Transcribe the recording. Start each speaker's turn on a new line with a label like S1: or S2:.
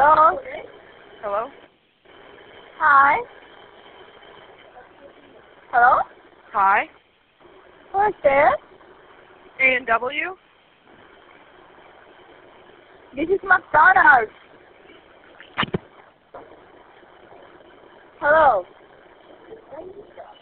S1: Hello?
S2: Hello?
S1: Hi? Hello?
S2: Hi?
S1: Who is this?
S2: A&W?
S1: This is McDonald's. Hello?